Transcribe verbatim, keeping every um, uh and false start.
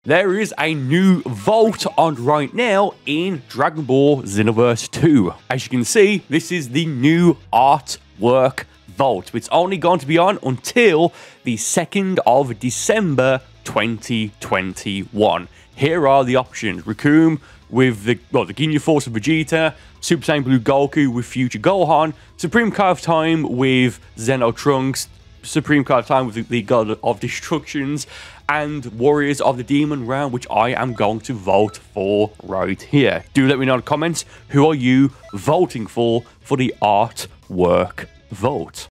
There is a new vault on right now in Dragon Ball Xenoverse two. As you can see, this is the new artwork vault. It's only going to be on until the second of December twenty twenty-one. Here are the options. Raccoon with the, well, the Ginyu Force of Vegeta, Super Saiyan Blue Goku with Future Gohan, Supreme Card of Time with Zeno Trunks, Supreme Card of Time with the, the God of Destructions, and Warriors of the Demon Realm, which I am going to vote for right here. Do let me know in the comments, who are you voting for for the artwork vote?